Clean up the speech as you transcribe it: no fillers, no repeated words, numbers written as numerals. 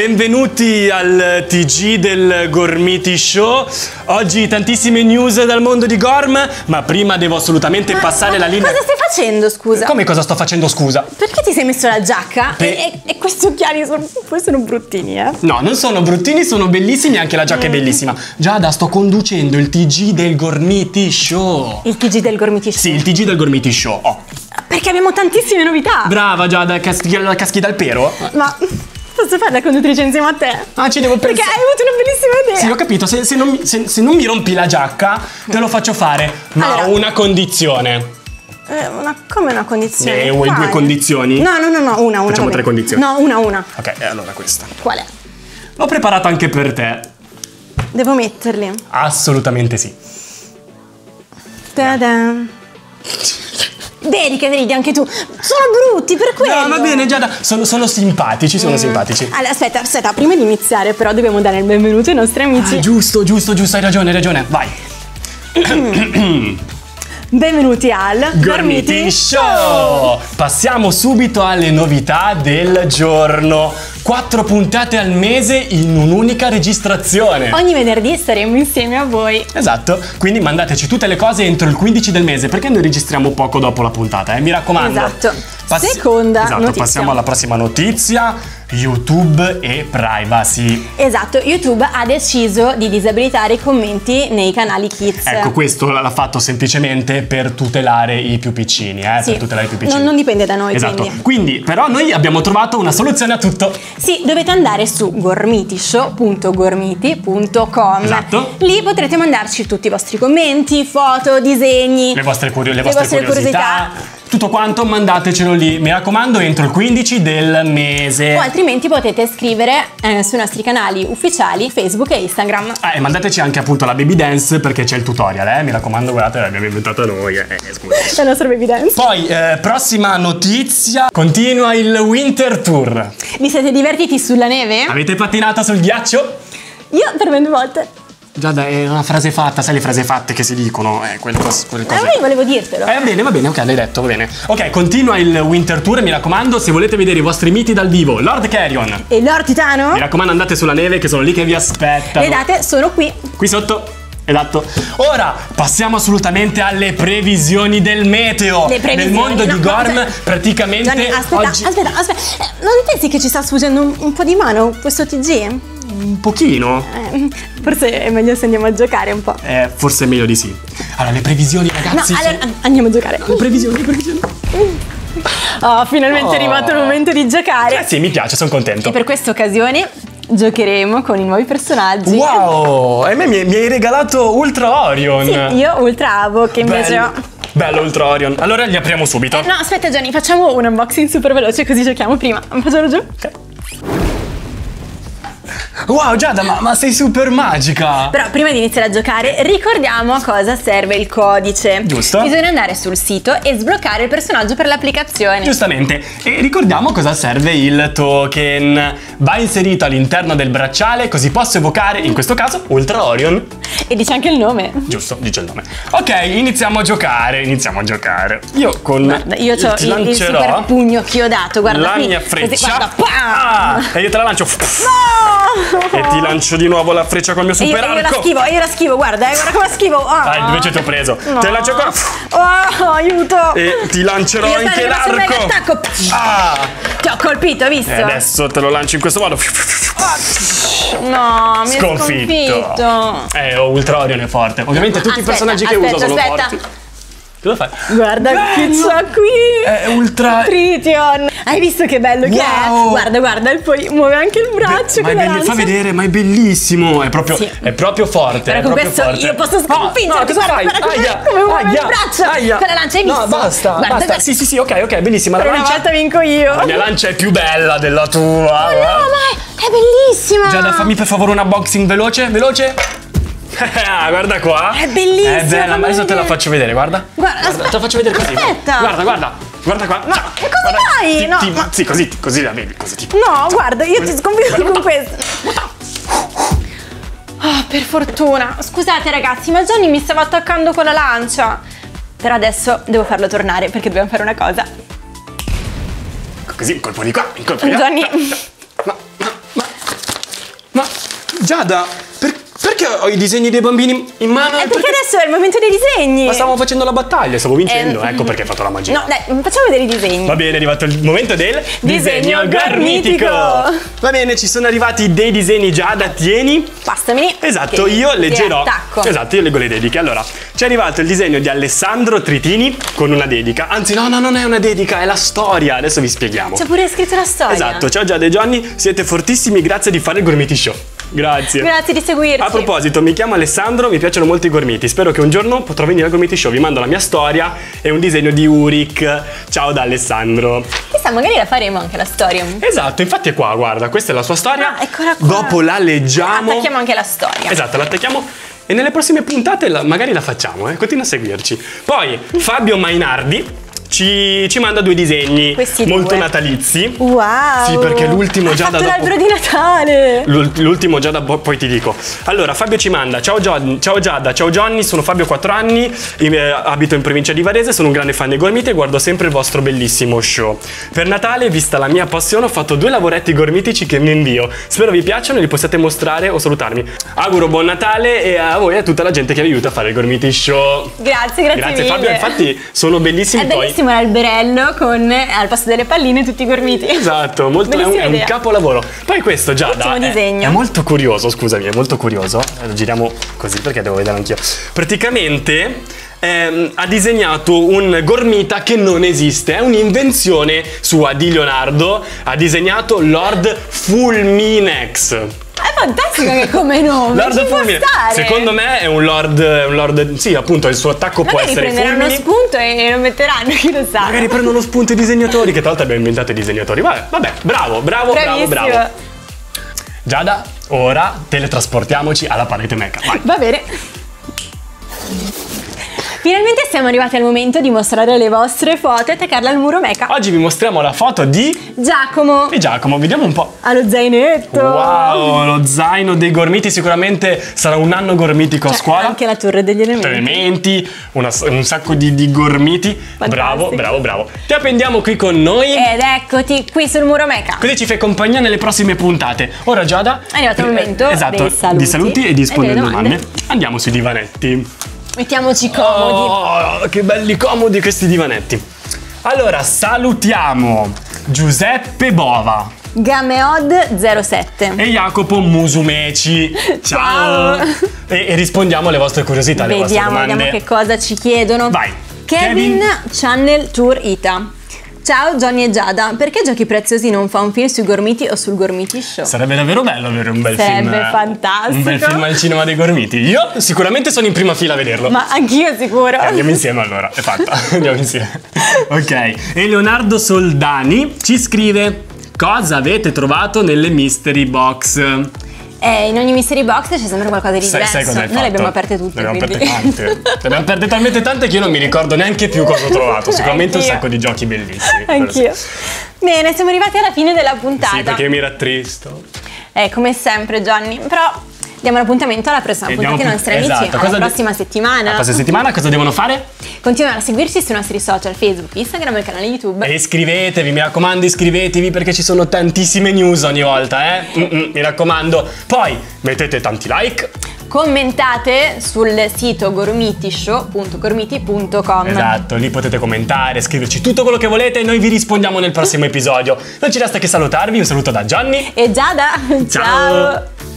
benvenuti al TG del Gormiti Show. Oggi tantissime news dal mondo di Gorm, ma prima devo assolutamente passare la linea. Cosa stai facendo, scusa? Come cosa sto facendo, scusa? Perché ti sei messo la giacca? E questi occhiali sono bruttini, eh? No, non sono bruttini, sono bellissimi, anche la giacca è bellissima. Giada, sto conducendo il TG del Gormiti Show. Il TG del Gormiti Show? Sì, il TG del Gormiti Show. Oh. Perché abbiamo tantissime novità. Brava Giada, caschi dal pero. Ma posso fare la conduttrice insieme a te? Ah, ci devo pensare. Perché hai avuto una bellissima idea. Sì, ho capito, se non mi rompi la giacca te lo faccio fare, ma Allora, ho una condizione. Come una condizione? Vuoi Quale? due condizioni? No, una. Facciamo tre condizioni. No, una. Ok, allora questa. Qual è? L'ho preparata anche per te. Devo metterli? Assolutamente sì. Ta-da. Vedi che ridi anche tu. Sono brutti, per quello. No, va bene Giada, sono simpatici, sono simpatici. Allora, aspetta, prima di iniziare però dobbiamo dare il benvenuto ai nostri amici. Giusto, hai ragione, vai. Benvenuti al Gormiti Show! Passiamo subito alle novità del giorno. 4 puntate al mese in un'unica registrazione. Ogni venerdì staremo insieme a voi. Esatto, quindi mandateci tutte le cose entro il 15 del mese, perché noi registriamo poco dopo la puntata, mi raccomando. Esatto. Seconda notizia. Passiamo alla prossima notizia. YouTube e privacy. Esatto, YouTube ha deciso di disabilitare i commenti nei canali Kids. Ecco, questo l'ha fatto semplicemente per tutelare i più piccini, Sì, per tutelare i più piccini. non dipende da noi, esatto. quindi. Quindi, però noi abbiamo trovato una soluzione a tutto. Sì, dovete andare su gormitishow.gormiti.com. Esatto. Lì potrete mandarci tutti i vostri commenti, foto, disegni, Le vostre curiosità. Tutto quanto mandatecelo lì, mi raccomando, entro il 15 del mese. O altrimenti potete scrivere sui nostri canali ufficiali Facebook e Instagram. E mandateci anche appunto la baby dance, perché c'è il tutorial, mi raccomando, guardate, l'abbiamo inventata noi, scusa. La nostra baby dance. Poi, prossima notizia, continua il Winter Tour. Vi siete divertiti sulla neve? Avete pattinato sul ghiaccio? Io per 20 volte. Giada, è una frase fatta, sai le frasi fatte che si dicono, quelle cose. Ma io volevo dirtelo. Va bene, ok, l'hai detto, va bene. Ok, continua il Winter Tour, mi raccomando, se volete vedere i vostri miti dal vivo, Lord Carrion E Lord Titano? mi raccomando, andate sulla neve che sono lì che vi aspettano. Le date sono qui. Qui sotto. Esatto. Ora passiamo assolutamente alle previsioni del meteo. Le previsioni, nel mondo di Gorm cioè, praticamente Gianni, aspetta. Non pensi che ci sta sfuggendo un po' di mano questo TG? un pochino. Forse è meglio se andiamo a giocare un po'. Forse è meglio di sì. Allora, le previsioni, ragazzi. No, allora andiamo a giocare. Le previsioni. Oh, finalmente è arrivato il momento di giocare. Sì, mi piace, sono contento. E per questa occasione giocheremo con i nuovi personaggi. Wow! E a me mi hai regalato Ultra Orion. Sì, io Ultra Avo, che invece ho. Bello Ultra Orion. Allora li apriamo subito. No, aspetta Gianni, facciamo un unboxing super veloce così giochiamo prima. Facciamo giù. Ok. Wow Giada, ma sei super magica. Però prima di iniziare a giocare ricordiamo a cosa serve il codice. Giusto. Bisogna andare sul sito e sbloccare il personaggio per l'applicazione. Giustamente. E ricordiamo cosa serve il token. Va inserito all'interno del bracciale, così posso evocare, in questo caso, Ultra Orion. E dice anche il nome. Giusto, dice il nome. Ok, iniziamo a giocare. Io con Guarda, io ho il lancerò super pugno chiodato, guarda la qui. mia freccia. Così, guarda, pam! E io te la lancio. No! E ti lancio di nuovo la freccia col mio super arco. Io la schivo, guarda come la schivo. Dai, invece ti ho preso. No. Te la lancio ancora. Oh, aiuto. E ti lancerò anche l'arco. Ti ho colpito, hai visto? E adesso te lo lancio in questo modo. No, mi è sconfitto. Ho Ultra Orion è forte. Ovviamente tutti i personaggi che uso sono forti. Cosa fai? Guarda che c'ho qui. È Ultra Trition. Hai visto che bello che è? Guarda, e poi muove anche il braccio. Fa vedere, ma è bellissimo. È proprio forte. Però con questo io posso sconfiggere. No, cosa fai? Come muove il braccio. Con la lancia, hai visto? No, basta. Sì, ok, bellissima. Per una volta vinco io. La mia lancia è più bella della tua. No, ma è bellissima. Giada, fammi per favore un unboxing veloce. Guarda qua. È bellissima. È bella, ma adesso te la faccio vedere, guarda. Guarda, te la faccio vedere così. Aspetta. Guarda qua. Ma cosa fai? Sì, così la vedi, così tipo. No, guarda, io ti sconfiggo con questo. Oh, per fortuna. Scusate ragazzi, ma Johnny mi stava attaccando con la lancia. Però adesso devo farlo tornare perché dobbiamo fare una cosa. Così, un colpo di qua, un colpo di là. Johnny. Giada, perché ho i disegni dei bambini in mano? Perché adesso è il momento dei disegni. Ma stavamo facendo la battaglia, stavo vincendo, ecco perché hai fatto la magia. No, dai, facciamo vedere i disegni. Va bene, è arrivato il momento del Disegno gormitico. Va bene, ci sono arrivati dei disegni. Giada, tieni. Passameli. Esatto, che io leggerò. attacco. Esatto, io leggo le dediche. Allora, ci è arrivato il disegno di Alessandro Tritini con una dedica. Anzi, no, non è una dedica, è la storia. Adesso vi spieghiamo. C'è pure scritto la storia. Esatto, ciao Giada e Johnny, siete fortissimi, grazie di fare il Gormiti Show. Grazie. Grazie di seguirci. A proposito, mi chiamo Alessandro, mi piacciono molto i gormiti. Spero che un giorno potrò venire al Gormiti Show. Vi mando la mia storia e un disegno di Uric. Ciao da Alessandro. Chissà, magari la faremo anche la storia. Esatto, infatti è qua, guarda, questa è la sua storia. Ah, eccola qua. Dopo la leggiamo. Attacchiamo anche la storia. Esatto, la attacchiamo. E nelle prossime puntate magari la facciamo, Continua a seguirci. Poi Fabio Mainardi ci manda due disegni Questi molto due. natalizi. Wow. Sì, perché l'ultimo già da dopo. l'albero di Natale. L'ultimo già da poi ti dico. Allora, Fabio ci manda: ciao Giada, ciao Johnny, sono Fabio, 4 anni, abito in provincia di Varese, sono un grande fan dei gormiti e guardo sempre il vostro bellissimo show. Per Natale, vista la mia passione, ho fatto 2 lavoretti gormitici che vi invio. Spero vi piacciono e li possiate mostrare o salutarmi. Auguro buon Natale e a voi e a tutta la gente che vi aiuta a fare il Gormiti Show. Grazie Grazie mille. Fabio, infatti sono bellissimi. È poi bellissimo l'alberello con al posto delle palline tutti i gormiti. Esatto, è un capolavoro. Poi questo Giada è molto curioso, scusami, è molto curioso. Lo giriamo così perché devo vedere anch'io. Praticamente ha disegnato un gormita che non esiste, è un'invenzione sua di Leonardo. Ha disegnato Lord Fulminex. È fantastico che come nome. Lord Fulmine. Secondo me è un lord. Sì, appunto, il suo attacco può essere fulmine. Magari prenderanno spunto e lo metteranno, chi lo sa. Magari prendono spunto i disegnatori, che tra l'altro abbiamo inventato i disegnatori. Vabbè, bravo. Giada, ora teletrasportiamoci alla parete mecha. Vai. Va bene. Finalmente siamo arrivati al momento di mostrare le vostre foto e attaccarle al muro mecha. Oggi vi mostriamo la foto di Giacomo. E Giacomo, vediamo un po'. Ha lo zainetto. Wow, lo zaino dei gormiti. Sicuramente sarà un anno gormitico a scuola. Anche la torre degli elementi. Un sacco di gormiti. Fantastico. Bravo. Ti appendiamo qui con noi. Ed eccoti qui sul muro mecha. Così ci fai compagnia nelle prossime puntate. Ora Giada, è arrivato il momento di saluti e di rispondere alle domande. Andiamo sui divanetti. Mettiamoci comodi. Oh, che belli comodi questi divanetti. Allora, salutiamo Giuseppe Bova, Gameod07 e Jacopo Musumeci. Ciao. E rispondiamo alle vostre curiosità, alle vostre domande. Vediamo che cosa ci chiedono. Vai. Kevin Channel Tour Ita. Ciao Johnny e Giada, perché Giochi Preziosi non fa un film sui gormiti o sul Gormiti Show? Sarebbe davvero bello avere un bel film. Sarebbe fantastico. Un bel film al cinema dei gormiti. Io sicuramente sono in prima fila a vederlo. Ma anch'io sicuro. Andiamo insieme allora, è fatta. Andiamo insieme. Ok. E Leonardo Soldani ci scrive: cosa avete trovato nelle mystery box? In ogni mystery box c'è sempre qualcosa di diverso. Sai cosa hai Noi fatto? le abbiamo aperte tutte. Ne abbiamo aperte tante. Ne abbiamo aperte talmente tante che io non mi ricordo neanche più cosa ho trovato. Sicuramente un sacco di giochi bellissimi. Anch'io. Bene, siamo arrivati alla fine della puntata. Sì, perché io mi rattristo. Come sempre, Johnny. Però diamo l'appuntamento alla prossima puntata dei nostri amici. Alla prossima settimana. La prossima settimana cosa devono fare? Continuare a seguirci sui nostri social, Facebook, Instagram e il canale YouTube. E iscrivetevi, mi raccomando, iscrivetevi perché ci sono tantissime news ogni volta, mi raccomando. Poi mettete tanti like. Commentate sul sito gormitishow.gormiti.com. Esatto, lì potete commentare, scriverci tutto quello che volete e noi vi rispondiamo nel prossimo episodio. Non ci resta che salutarvi, un saluto da Johnny e Giada. Ciao.